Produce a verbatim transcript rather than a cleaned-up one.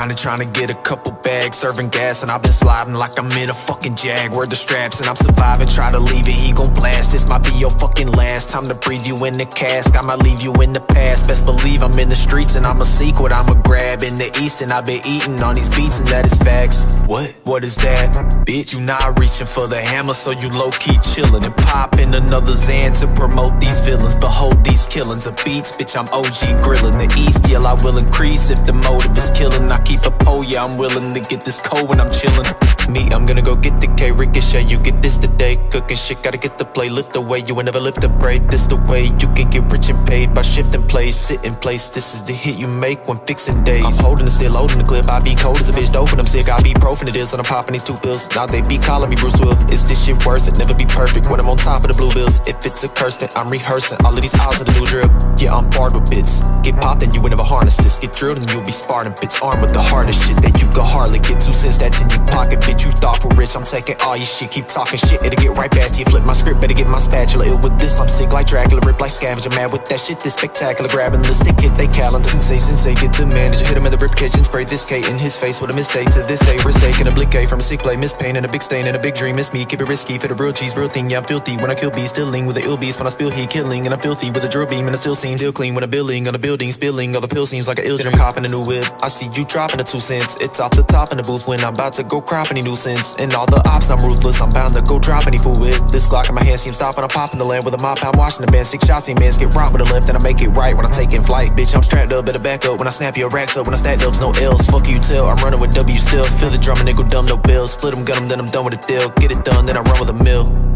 grinding, trying to get a couple bags, serving gas, and I've been sliding like I'm in a fucking Jag. Word the straps, and I'm surviving, try to leave it, he gon' blast. This might be your fucking last time to breathe you in the cask. I might leave you in the past, best believe I'm in the streets, and I'ma seek what I'ma grab in the east. And I've been eating on these beats, and that is facts. What? What is that? Bitch, you not reaching for the hammer, so you low-key chillin' and poppin' another Zan to promote these villains. Behold these killins of beats, bitch, I'm O G grillin'. The east, yeah, I will increase if the motive is killin'. I keep a pole, yeah, I'm willing to get this cold when I'm chillin'. Me, I'm gonna go get the K, ricochet, you get this today. Cookin' shit, gotta get the play, lift away, you will never lift a break. This the way you can get rich and paid by shifting plays, sit in place. This is the hit you make when fixing days. I'm holding it still, loading the clip, I be cold as a bitch, dope, and I'm sick, I be pro it is, and I'm popping these two pills. Now they be calling me Bruce Will. Is this shit worth it? Never be perfect when I'm on top of the blue bills. If it's a curse, then I'm rehearsing all of these hours of the new drip. Yeah, I'm barred with bits. Get popped and you will never harness this. Get drilled and you'll be sparring bits. Armed with the hardest shit that you could hardly get. Two cents that's in your pocket, bitch, you thought for rich. I'm taking all your shit, keep talking shit, it'll get right back to you. Flip my script, better get my spatula. Ill with this, I'm sick like Dracula. Rip like scavenger, mad with that shit, this spectacular. Grabbing the stick, hit they calendar. Sensei, sensei, get the manager. Hit him in the rib kitchen, spray this K in his face with a mistake. To this day, risk taking a blick A from a sick play. Miss pain and a big stain and a big dream. Miss me, keep it risky for the real cheese, real thing. Yeah, I'm filthy when I kill bees, stilling with the ill beast. When I spill heat, killing, and I'm filthy with a drill beam, and I still seem still clean when I'm building on a building, spilling all the pill seems like an ill dream. Copping a new whip, I see you dropping the two cents. It's off the top in the booth when I'm about to go crop any nuisance. And all the ops, I'm ruthless, I'm bound to go drop any fool with. This Glock in my hand, see him stopping, I'm popping the land with a mop. I'm washing the band, six shots, see mans get robbed with a left, and I make it right when I'm taking flight. Bitch, I'm strapped up, better back up when I snap your racks up. When I stack dubs, no L's, fuck you tell. I'm running with W still, feel the drum and they go dumb, no bills. Split them, gun them, then I'm done with the deal. Get it done, then I run with a mill.